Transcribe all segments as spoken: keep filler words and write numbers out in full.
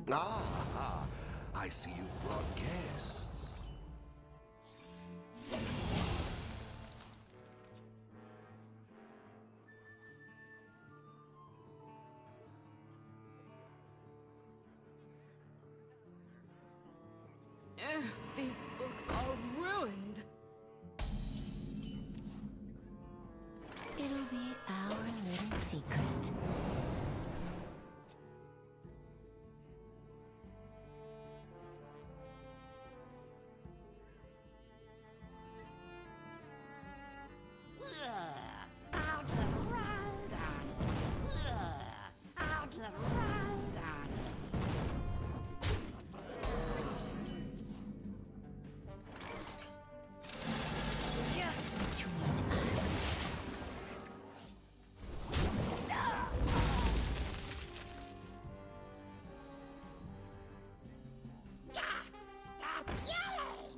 Ah, I see you've brought guests. Ugh, these books are ruined. It'll be our little secret. Out the road on it. Out the road on it. Just between us. Gah! Stop yelling!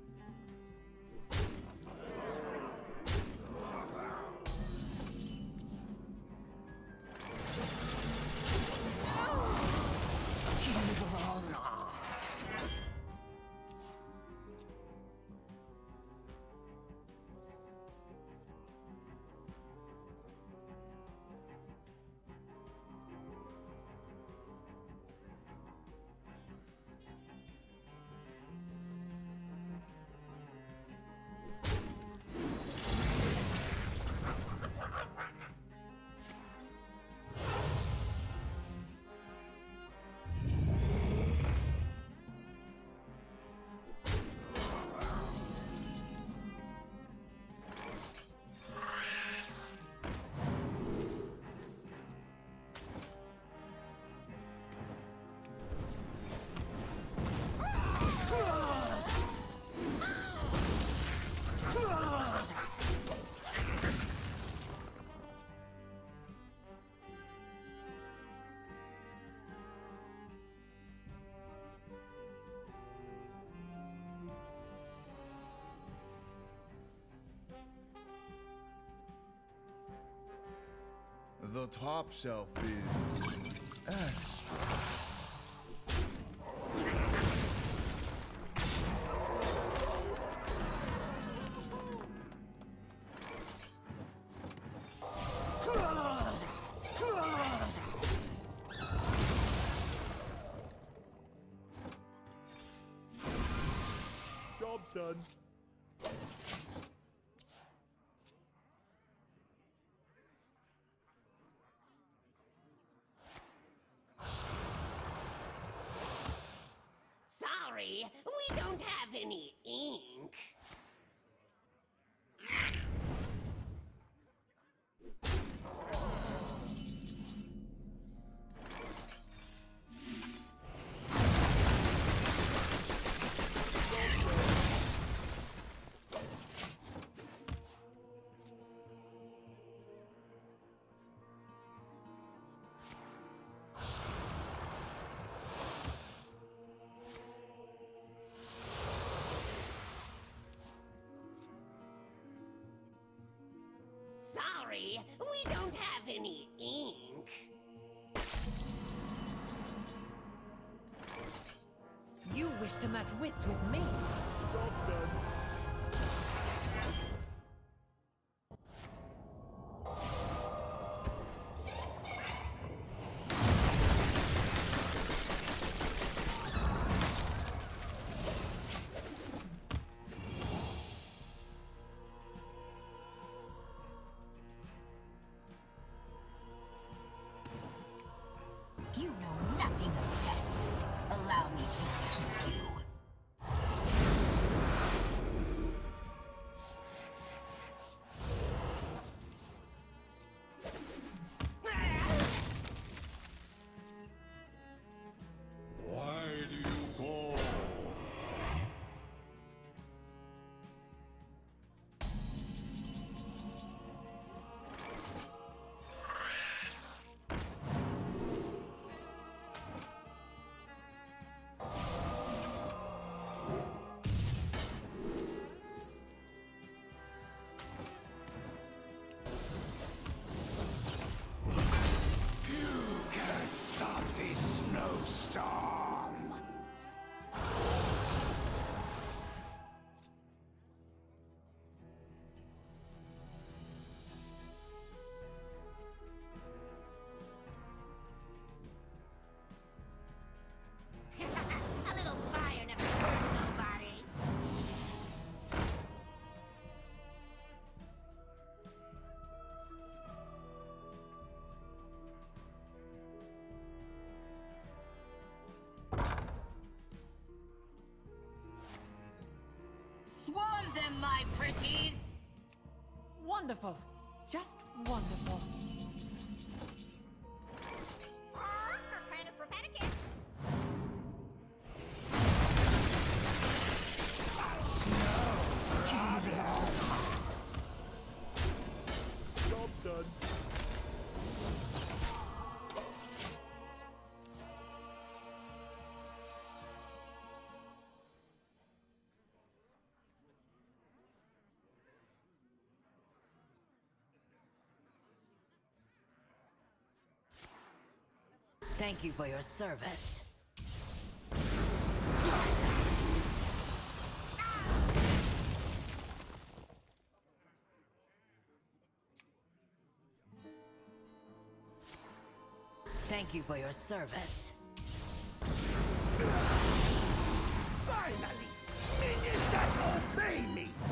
The top shelf is extra. Job's done. Sorry, we don't have any ink. Sorry, we don't have any ink. You wish to match wits with me? Job's done. You know nothing of death. Allow me to teach you. pretties? Wonderful. Just wonderful. Kind of for pedicure. Job done. Thank you for your service. Thank you for your service. Finally! Minions that obey me!